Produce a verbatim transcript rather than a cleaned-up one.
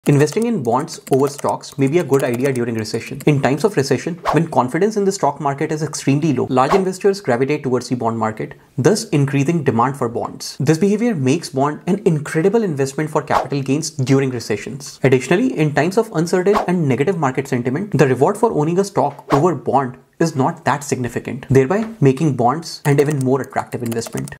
Investing in bonds over stocks may be a good idea during recession. In times of recession, when confidence in the stock market is extremely low, large investors gravitate towards the bond market, thus increasing demand for bonds. This behavior makes bond an incredible investment for capital gains during recessions. Additionally, in times of uncertain and negative market sentiment, the reward for owning a stock over bond is not that significant, thereby making bonds an even more attractive investment.